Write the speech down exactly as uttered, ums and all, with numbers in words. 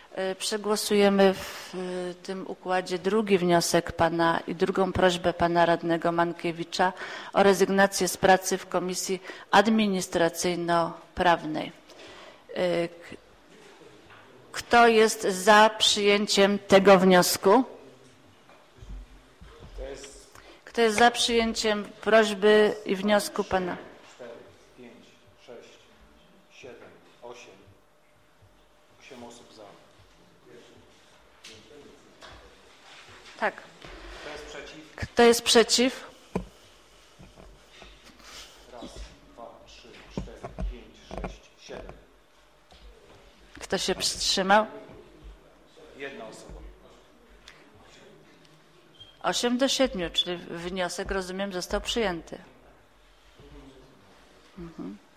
Przegłosujemy w tym układzie drugi wniosek pana i drugą prośbę pana radnego Mankiewicza o rezygnację z pracy w Komisji Administracyjno-Prawnej. Kto jest za przyjęciem tego wniosku? Kto jest za przyjęciem prośby i wniosku pana? cztery, pięć, sześć, siedem, osiem. osiem osób za. Tak. Kto jest przeciw? Kto jest przeciw? Raz, dwa, trzy, cztery, pięć, sześć, siedem. Kto się wstrzymał? Jedna osoba. osiem do siedmiu, czyli wniosek, rozumiem, został przyjęty. Mhm.